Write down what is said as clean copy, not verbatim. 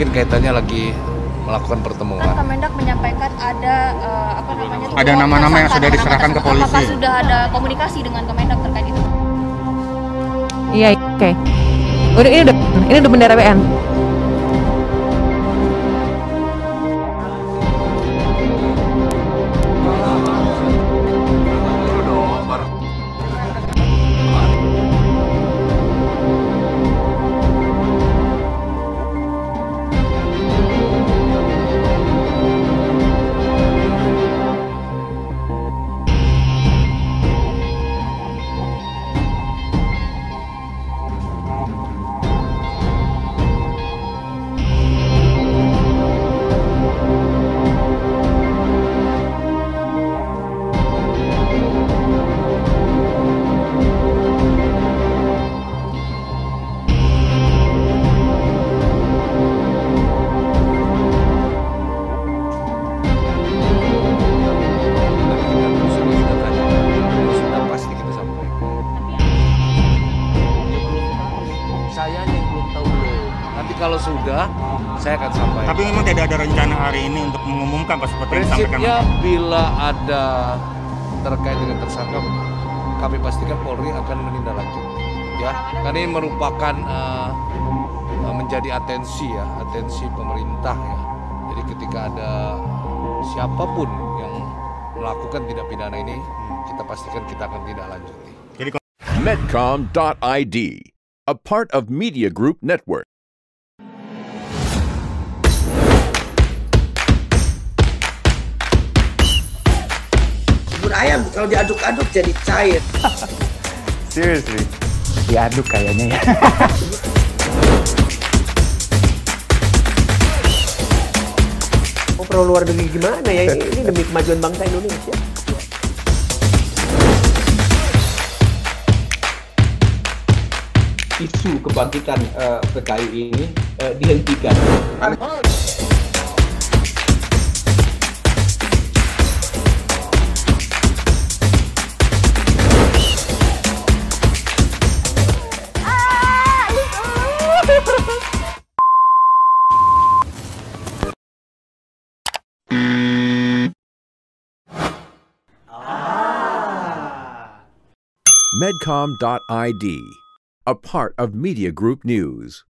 mungkin kaitannya lagi melakukan pertemuan. Kan Kemendak menyampaikan ada ada nama-nama yang sudah diserahkan ke polisi. Apakah sudah ada komunikasi dengan Kemendak terkait itu? Iya, oke. Ini udah bendera BN. Saya yang belum tahu belum. Nanti kalau sudah, saya akan sampaikan. Tapi memang tidak ada rencana hari ini untuk mengumumkan Pak seperti yang disampaikan. Prinsipnya bila ada terkait dengan tersangka, kami pastikan Polri akan menindaklanjuti. Ya, karena ini merupakan menjadi atensi pemerintah ya. Jadi ketika ada siapapun yang melakukan tindak pidana ini, kita pastikan kita akan tindaklanjuti. Medcom.id, a part of Media Group Network. Bubur ayam kalau diaduk-aduk jadi cair. Seriously, diaduk kayaknya ya. Mau perlu luar negeri gimana ya? Ini demi kemajuan bangsa Indonesia. Isu kebangkitan PKI ini dihentikan. Medcom.id, a part of Media Group News.